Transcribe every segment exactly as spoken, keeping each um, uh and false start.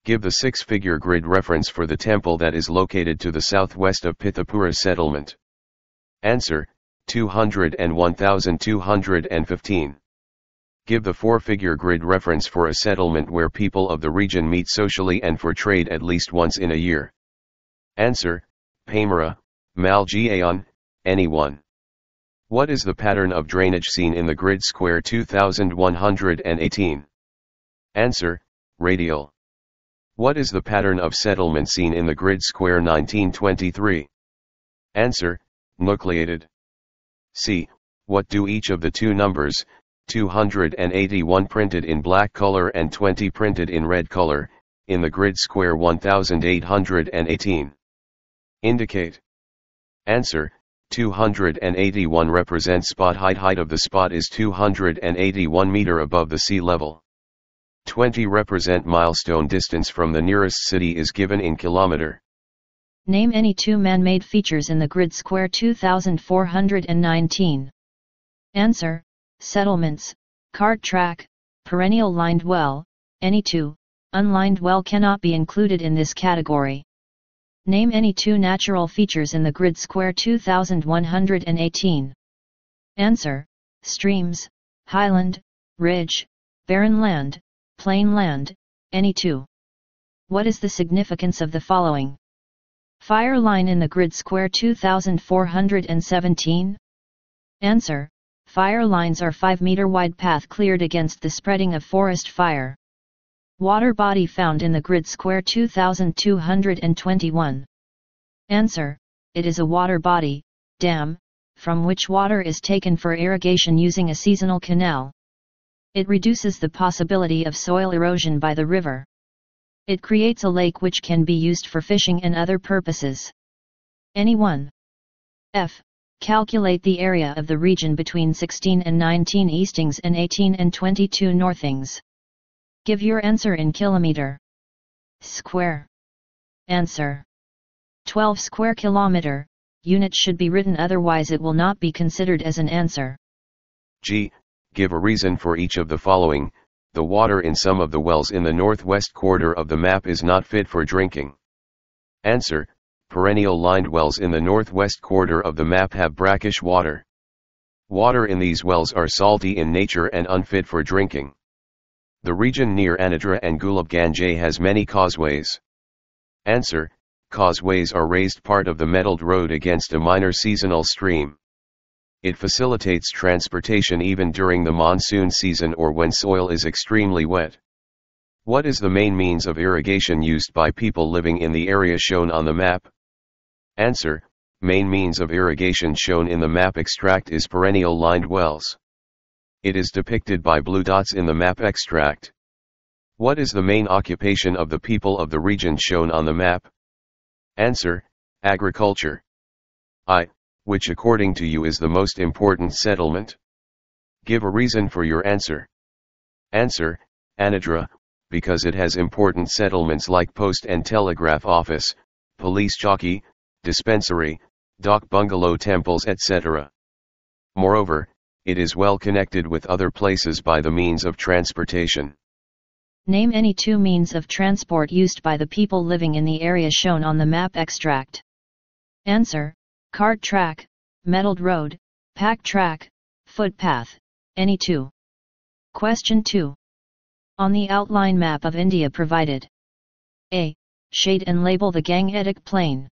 Give the six-figure grid reference for the temple that is located to the southwest of Pithapura settlement. Answer, two hundred one thousand two hundred fifteen. Give the four-figure grid reference for a settlement where people of the region meet socially and for trade at least once in a year. Answer, Paimara, Malgaon, anyone. What is the pattern of drainage seen in the grid square two thousand one hundred eighteen? Answer, radial. What is the pattern of settlement seen in the grid square nineteen twenty-three? Answer, nucleated. C. What do each of the two numbers, two hundred eighty-one printed in black color and twenty printed in red color, in the grid square one thousand eight hundred eighteen? Indicate. Answer, two hundred eighty-one represents spot height. Height of the spot is two hundred eighty-one meter above the sea level. twenty represent milestone. Distance from the nearest city is given in kilometer. Name any two man-made features in the grid square two thousand four hundred nineteen. Answer, settlements, cart track, perennial lined well, any two. Unlined well cannot be included in this category. Name any two natural features in the grid square two thousand one hundred eighteen. Answer, streams, highland, ridge, barren land, plain land, any two. What is the significance of the following? Fire line in the grid square two thousand four hundred seventeen? Answer, fire lines are five meter wide path cleared against the spreading of forest fire. Water body found in the grid square two thousand two hundred twenty-one. Answer, it is a water body, dam, from which water is taken for irrigation using a seasonal canal. It reduces the possibility of soil erosion by the river. It creates a lake which can be used for fishing and other purposes. Any one. F. Calculate the area of the region between sixteen and nineteen eastings and eighteen and twenty-two northings. Give your answer in kilometer. Square. Answer. twelve square kilometer. Unit should be written, otherwise it will not be considered as an answer. G. Give a reason for each of the following. The water in some of the wells in the northwest quarter of the map is not fit for drinking. Answer, perennial lined wells in the northwest quarter of the map have brackish water. Water in these wells are salty in nature and unfit for drinking. The region near Anadra and Gulabganj has many causeways. Answer, causeways are raised part of the metalled road against a minor seasonal stream. It facilitates transportation even during the monsoon season or when soil is extremely wet. What is the main means of irrigation used by people living in the area shown on the map? Answer, main means of irrigation shown in the map extract is perennial lined wells. It is depicted by blue dots in the map extract. What is the main occupation of the people of the region shown on the map? Answer, agriculture. I. Which according to you is the most important settlement? Give a reason for your answer. Answer, Anadra, because it has important settlements like post and telegraph office, police chowki, dispensary, dak bungalow, temples, et cetera. Moreover, it is well connected with other places by the means of transportation. Name any two means of transport used by the people living in the area shown on the map extract. Answer, cart track, metalled road, pack track, footpath, any two. Question two. On the outline map of India provided. A. Shade and label the Gangetic Plain.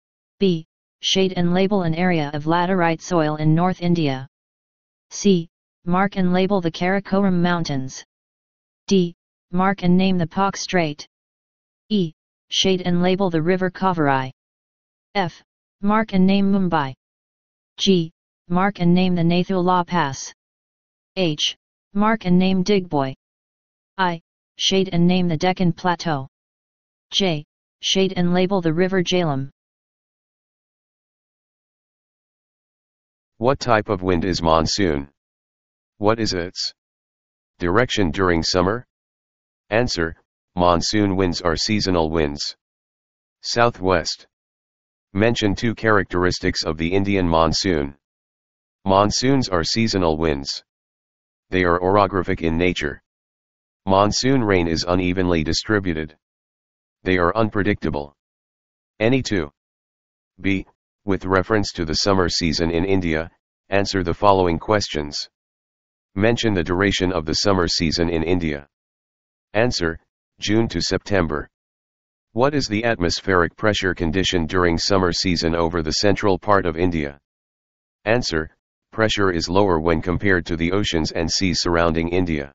B. Shade and label an area of laterite soil in North India. C. Mark and label the Karakoram Mountains. D. Mark and name the Pak Strait. E. Shade and label the river Kaveri. F. Mark and name Mumbai. G. Mark and name the Nathula Pass. H. Mark and name Digboy. I. Shade and name the Deccan Plateau. J. Shade and label the river Jhelum. What type of wind is monsoon? What is its direction during summer? Answer, monsoon winds are seasonal winds. Southwest. Mention two characteristics of the Indian monsoon. Monsoons are seasonal winds. They are orographic in nature. Monsoon rain is unevenly distributed. They are unpredictable. Any two. B. With reference to the summer season in India, answer the following questions. Mention the duration of the summer season in India. Answer, June to September. What is the atmospheric pressure condition during summer season over the central part of India? Answer, pressure is lower when compared to the oceans and seas surrounding India.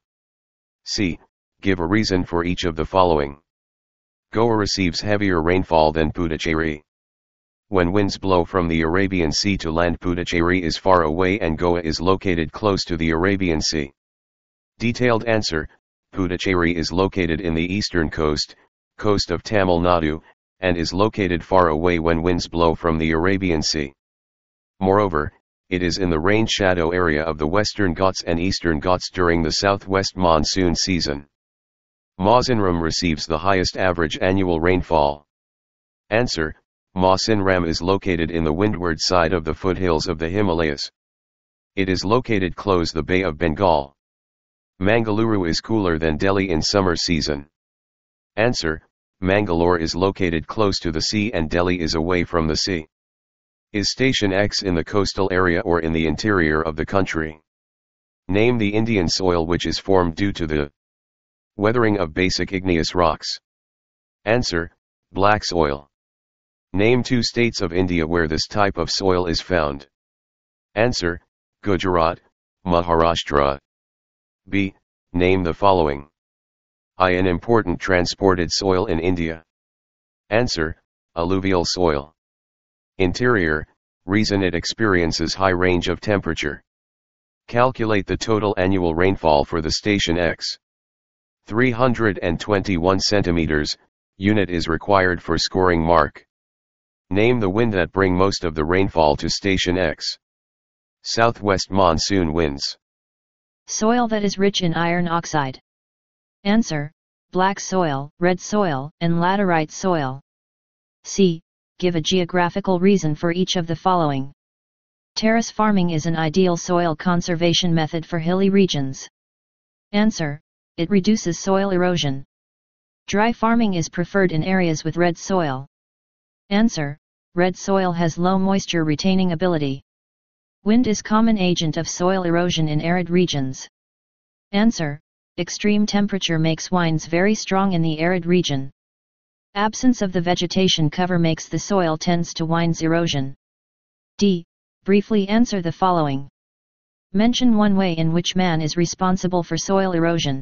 C. Give a reason for each of the following. Goa receives heavier rainfall than Puducherry. When winds blow from the Arabian Sea to land, Puducherry is far away and Goa is located close to the Arabian Sea. Detailed answer, Puducherry is located in the eastern coast, coast of Tamil Nadu, and is located far away when winds blow from the Arabian Sea. Moreover, it is in the rain shadow area of the Western Ghats and Eastern Ghats during the southwest monsoon season. Mawsynram receives the highest average annual rainfall. Answer, Mawsynram is located in the windward side of the foothills of the Himalayas. It is located close the Bay of Bengal. Mangaluru is cooler than Delhi in summer season. Answer, Mangalore is located close to the sea and Delhi is away from the sea. Is Station X in the coastal area or in the interior of the country? Name the Indian soil which is formed due to the weathering of basic igneous rocks. Answer, black soil. Name two states of India where this type of soil is found. Answer, Gujarat, Maharashtra. B. Name the following. I. An important transported soil in India. Answer, alluvial soil. Interior, reason it experiences high range of temperature. Calculate the total annual rainfall for the Station X. three hundred twenty-one centimeters, unit is required for scoring mark. Name the wind that bring most of the rainfall to Station X. Southwest monsoon winds. Soil that is rich in iron oxide. Answer, black soil, red soil, and laterite soil. C. Give a geographical reason for each of the following. Terrace farming is an ideal soil conservation method for hilly regions. Answer, it reduces soil erosion. Dry farming is preferred in areas with red soil. Answer, red soil has low moisture retaining ability. Wind is common agent of soil erosion in arid regions. Answer, extreme temperature makes winds very strong in the arid region. Absence of the vegetation cover makes the soil tends to winds erosion. D. Briefly answer the following. Mention one way in which man is responsible for soil erosion.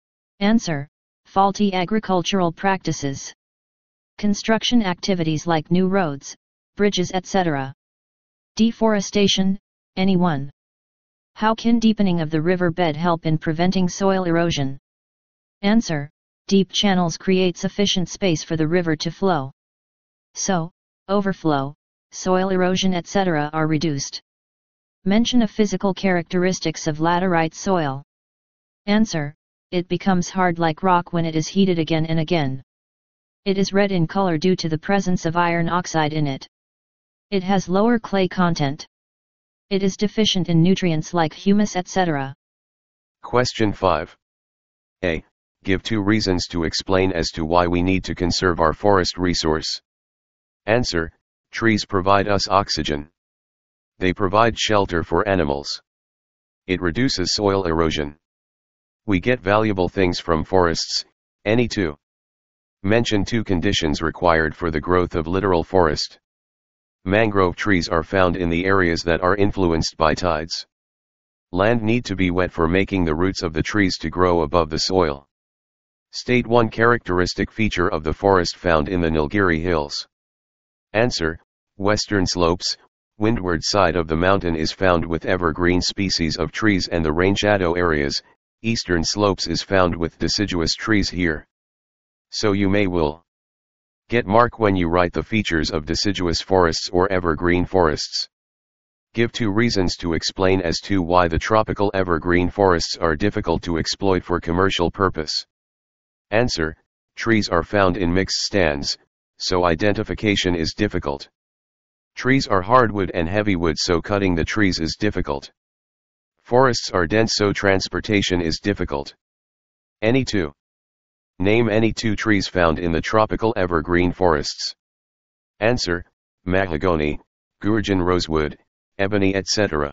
Answer, faulty agricultural practices. Construction activities like new roads, bridges et cetera. Deforestation, anyone. How can deepening of the river bed help in preventing soil erosion? Answer, deep channels create sufficient space for the river to flow. So, overflow, soil erosion et cetera are reduced. Mention of physical characteristics of laterite soil. Answer, it becomes hard like rock when it is heated again and again. It is red in color due to the presence of iron oxide in it. It has lower clay content. It is deficient in nutrients like humus et cetera. Question five. A. Give two reasons to explain as to why we need to conserve our forest resource. Answer, trees provide us oxygen. They provide shelter for animals. It reduces soil erosion. We get valuable things from forests, any two. Mention two conditions required for the growth of littoral forest. Mangrove trees are found in the areas that are influenced by tides. Land need to be wet for making the roots of the trees to grow above the soil. State one characteristic feature of the forest found in the Nilgiri Hills. Answer, western slopes, windward side of the mountain is found with evergreen species of trees and the rain shadow areas, eastern slopes is found with deciduous trees here. So you may will get mark when you write the features of deciduous forests or evergreen forests. Give two reasons to explain as to why the tropical evergreen forests are difficult to exploit for commercial purpose. Answer, trees are found in mixed stands, so identification is difficult. Trees are hardwood and heavywood, so cutting the trees is difficult. Forests are dense, so transportation is difficult. Any two. Name any two trees found in the tropical evergreen forests. Answer, mahogany, gurjan rosewood, ebony et cetera.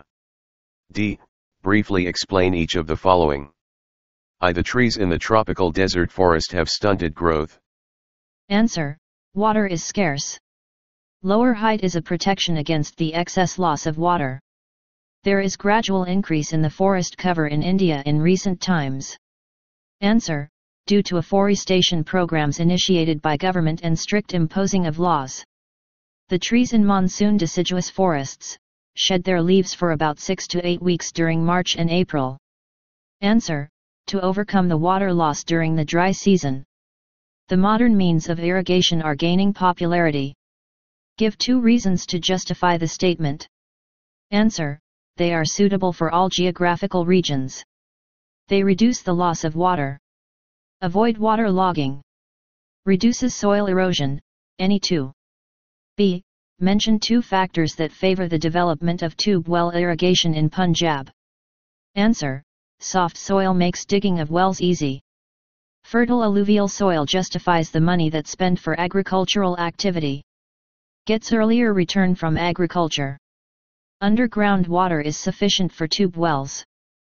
D. Briefly explain each of the following. I. The trees in the tropical desert forest have stunted growth. Answer, water is scarce. Lower height is a protection against the excess loss of water. There is gradual increase in the forest cover in India in recent times. Answer, due to afforestation programs initiated by government and strict imposing of laws. The trees in monsoon deciduous forests shed their leaves for about six to eight weeks during March and April. Answer, to overcome the water loss during the dry season. The modern means of irrigation are gaining popularity. Give two reasons to justify the statement. Answer, they are suitable for all geographical regions. They reduce the loss of water. Avoid water logging. Reduces soil erosion, any two. B. Mention two factors that favor the development of tube well irrigation in Punjab. Answer, soft soil makes digging of wells easy. Fertile alluvial soil justifies the money that's spent for agricultural activity. Gets earlier return from agriculture. Underground water is sufficient for tube wells.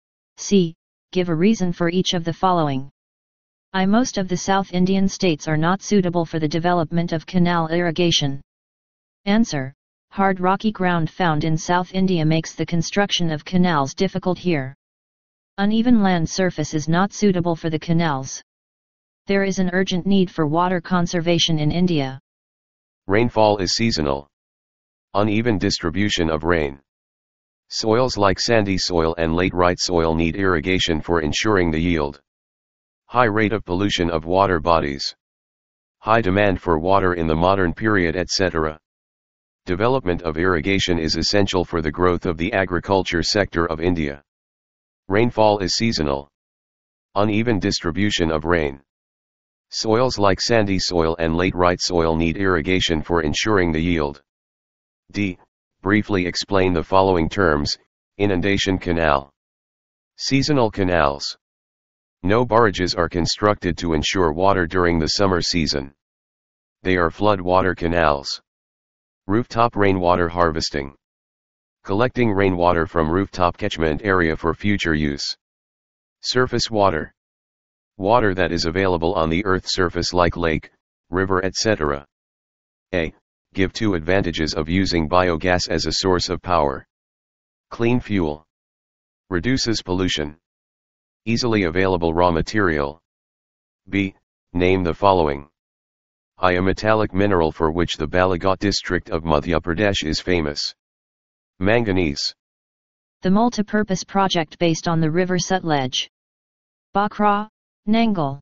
C. Give a reason for each of the following. I. Most of the South Indian states are not suitable for the development of canal irrigation. Answer, hard rocky ground found in South India makes the construction of canals difficult here. Uneven land surface is not suitable for the canals. There is an urgent need for water conservation in India. Rainfall is seasonal. Uneven distribution of rain. Soils like sandy soil and laterite soil need irrigation for ensuring the yield. High rate of pollution of water bodies. High demand for water in the modern period, et cetera. Development of irrigation is essential for the growth of the agriculture sector of India. Rainfall is seasonal. Uneven distribution of rain. Soils like sandy soil and laterite soil need irrigation for ensuring the yield. D. Briefly explain the following terms. Inundation canal. Seasonal canals. No barrages are constructed to ensure water during the summer season. They are floodwater canals. Rooftop rainwater harvesting. Collecting rainwater from rooftop catchment area for future use. Surface water. Water that is available on the earth surface like lake, river, et cetera. A. Give two advantages of using biogas as a source of power. Clean fuel. Reduces pollution. Easily available raw material. B. Name the following. I. A metallic mineral for which the Balaghat district of Madhya Pradesh is famous. Manganese. The multipurpose project based on the river Sutlej. Bakra, Nangal.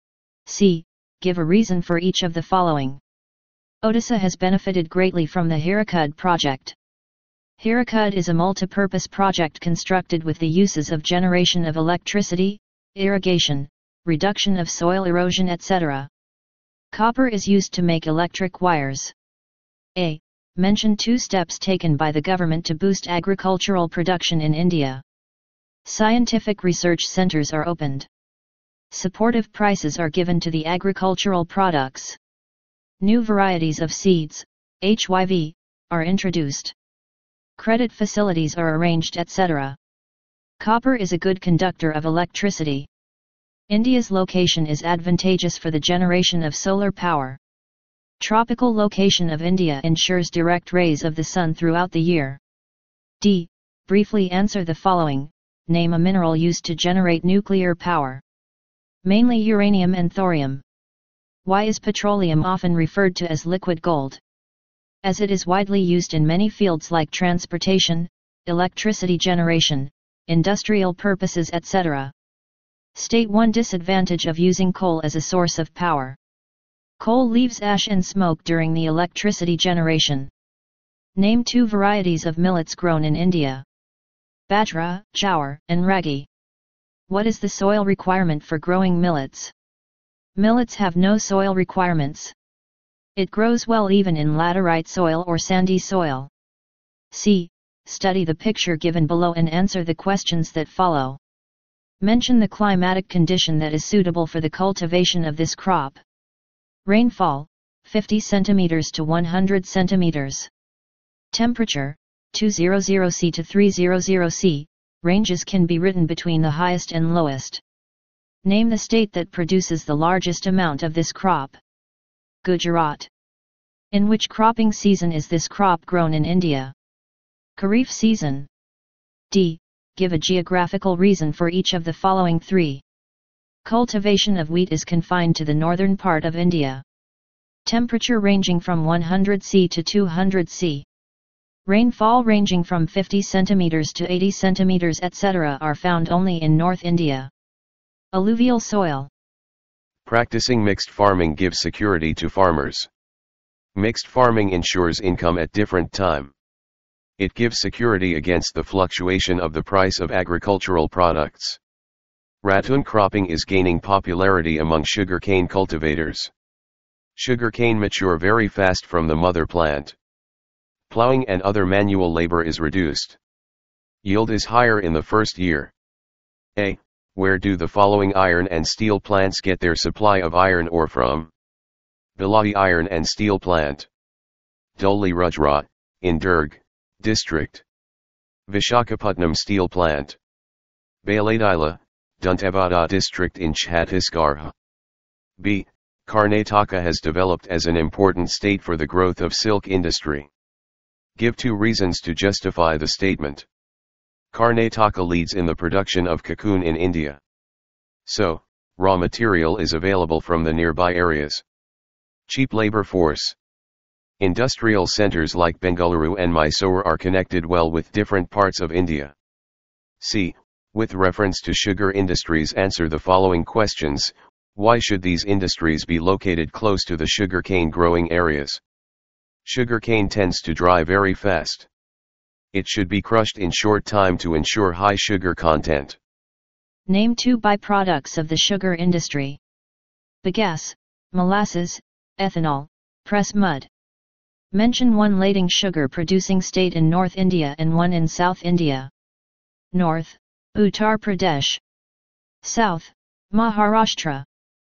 C. Give a reason for each of the following. Odisha has benefited greatly from the Hirakud project. Hirakud is a multipurpose project constructed with the uses of generation of electricity, irrigation, reduction of soil erosion, et cetera. Copper is used to make electric wires. A. Mention two steps taken by the government to boost agricultural production in India. Scientific research centers are opened. Supportive prices are given to the agricultural products. New varieties of seeds, H Y V, are introduced. Credit facilities are arranged, et cetera. Copper is a good conductor of electricity. India's location is advantageous for the generation of solar power. Tropical location of India ensures direct rays of the sun throughout the year. D. Briefly answer the following. Name a mineral used to generate nuclear power. Mainly uranium and thorium. Why is petroleum often referred to as liquid gold? As it is widely used in many fields like transportation, electricity generation, industrial purposes, et cetera. State one disadvantage of using coal as a source of power. Coal leaves ash and smoke during the electricity generation. Name two varieties of millets grown in India. Bajra, jowar, and ragi. What is the soil requirement for growing millets? Millets have no soil requirements. It grows well even in laterite soil or sandy soil. C. Study the picture given below and answer the questions that follow. Mention the climatic condition that is suitable for the cultivation of this crop. Rainfall, fifty centimeters to one hundred centimeters. Temperature, two hundred Celsius to three hundred Celsius. Ranges can be written between the highest and lowest. Name the state that produces the largest amount of this crop. Gujarat. In which cropping season is this crop grown in India? Kharif season. D. Give a geographical reason for each of the following three. Cultivation of wheat is confined to the northern part of India. Temperature ranging from one hundred Celsius to two hundred Celsius. Rainfall ranging from fifty centimeters to eighty centimeters et cetera are found only in North India. Alluvial soil. Practicing mixed farming gives security to farmers. Mixed farming ensures income at different time. It gives security against the fluctuation of the price of agricultural products. Ratoon cropping is gaining popularity among sugarcane cultivators. Sugarcane mature very fast from the mother plant. Plowing and other manual labor is reduced. Yield is higher in the first year. A. Where do the following iron and steel plants get their supply of iron ore from? Bhilai Iron and Steel Plant. Dholi Rujra, in Durg District. Vishakhapatnam Steel Plant. Baladila, Dantewada District in Chhattisgarh. B. Karnataka has developed as an important state for the growth of silk industry. Give two reasons to justify the statement. Karnataka leads in the production of cocoon in India. So, raw material is available from the nearby areas. Cheap labor force. Industrial centers like Bengaluru and Mysore are connected well with different parts of India. C. With reference to sugar industries, answer the following questions. Why should these industries be located close to the sugarcane growing areas? Sugarcane tends to dry very fast. It should be crushed in short time to ensure high sugar content. Name two byproducts of the sugar industry. Bagasse, molasses, ethanol, press mud. Mention one lading sugar producing state in North India and one in South India. North, Uttar Pradesh. South, Maharashtra.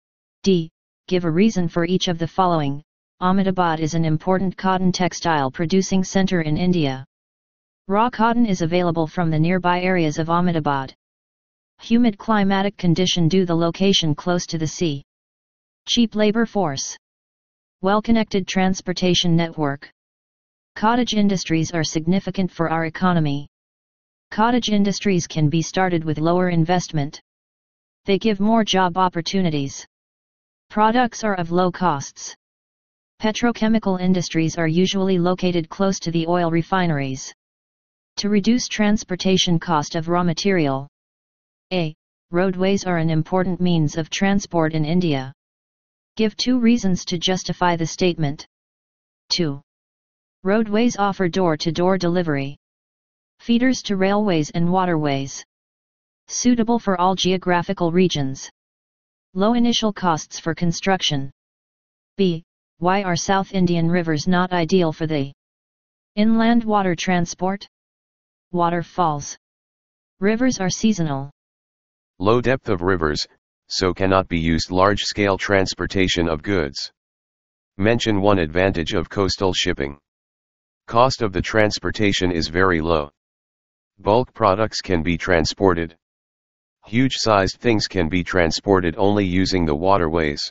D. Give a reason for each of the following. Ahmedabad is an important cotton textile producing center in India. Raw cotton is available from the nearby areas of Ahmedabad. Humid climatic condition due the location close to the sea. Cheap labor force. Well-connected transportation network. Cottage industries are significant for our economy. Cottage industries can be started with lower investment. They give more job opportunities. Products are of low costs. Petrochemical industries are usually located close to the oil refineries. To reduce transportation cost of raw material. A. Roadways are an important means of transport in India. Give two reasons to justify the statement. two. Roadways offer door-to-door delivery. Feeders to railways and waterways. Suitable for all geographical regions. Low initial costs for construction. B. Why are South Indian rivers not ideal for the inland water transport? Waterfalls. Rivers are seasonal. Low depth of rivers, so cannot be used large-scale transportation of goods. Mention one advantage of coastal shipping. Cost of the transportation is very low. Bulk products can be transported. Huge-sized things can be transported only using the waterways.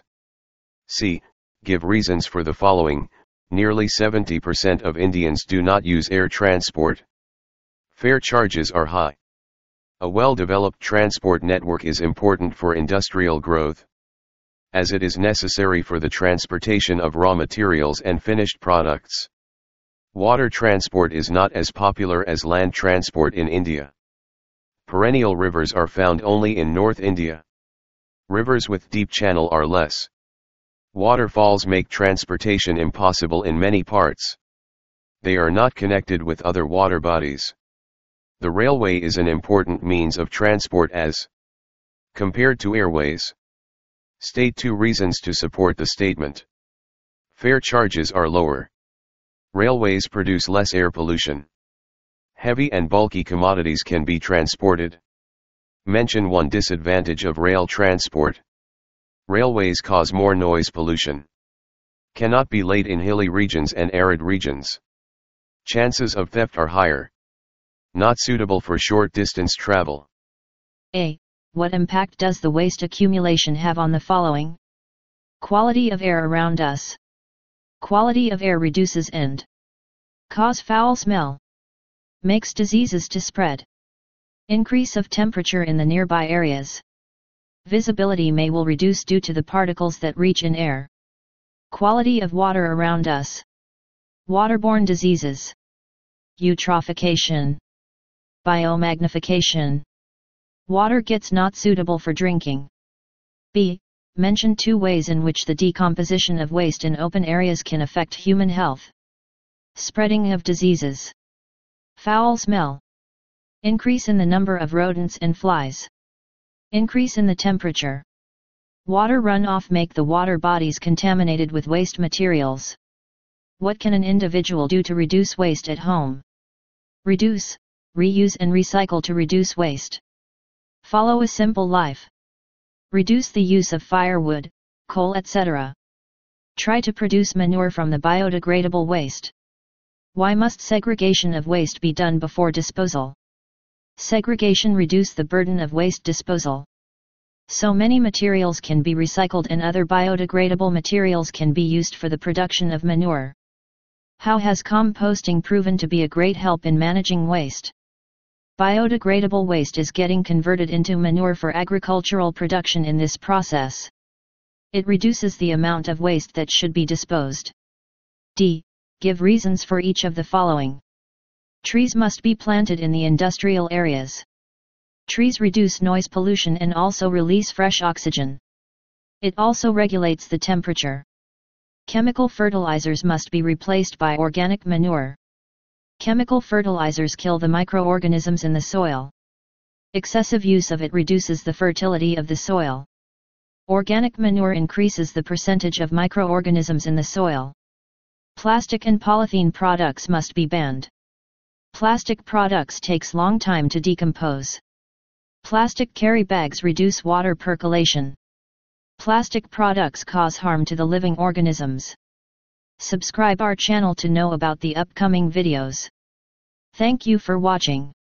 C. Give reasons for the following. Nearly seventy percent of Indians do not use air transport. Fare charges are high. A well-developed transport network is important for industrial growth, as it is necessary for the transportation of raw materials and finished products. Water transport is not as popular as land transport in India. Perennial rivers are found only in North India. Rivers with deep channel are less. Waterfalls make transportation impossible in many parts. They are not connected with other water bodies. The railway is an important means of transport as compared to airways. State two reasons to support the statement. Fare charges are lower. Railways produce less air pollution. Heavy and bulky commodities can be transported. Mention one disadvantage of rail transport. Railways cause more noise pollution. Cannot be laid in hilly regions and arid regions. Chances of theft are higher. Not suitable for short distance travel. A. What impact does the waste accumulation have on the following? Quality of air around us. Quality of air reduces and cause foul smell. Makes diseases to spread. Increase of temperature in the nearby areas. Visibility may will reduce due to the particles that reach in air. Quality of water around us. Waterborne diseases. Eutrophication. Biomagnification. Water gets not suitable for drinking. B. Mention two ways in which the decomposition of waste in open areas can affect human health. Spreading of diseases. Foul smell. Increase in the number of rodents and flies. Increase in the temperature. Water runoff make the water bodies contaminated with waste materials. What can an individual do to reduce waste at home? Reduce, reuse and recycle to reduce waste. Follow a simple life. Reduce the use of firewood, coal, et cetera. Try to produce manure from the biodegradable waste. Why must segregation of waste be done before disposal? Segregation reduce the burden of waste disposal. So many materials can be recycled and other biodegradable materials can be used for the production of manure. How has composting proven to be a great help in managing waste? Biodegradable waste is getting converted into manure for agricultural production in this process. It reduces the amount of waste that should be disposed. D. Give reasons for each of the following. Trees must be planted in the industrial areas. Trees reduce noise pollution and also release fresh oxygen. It also regulates the temperature. Chemical fertilizers must be replaced by organic manure. Chemical fertilizers kill the microorganisms in the soil. Excessive use of it reduces the fertility of the soil. Organic manure increases the percentage of microorganisms in the soil. Plastic and polythene products must be banned. Plastic products takes long time to decompose. Plastic carry bags reduce water percolation. Plastic products cause harm to the living organisms. Subscribe our channel to know about the upcoming videos. Thank you for watching.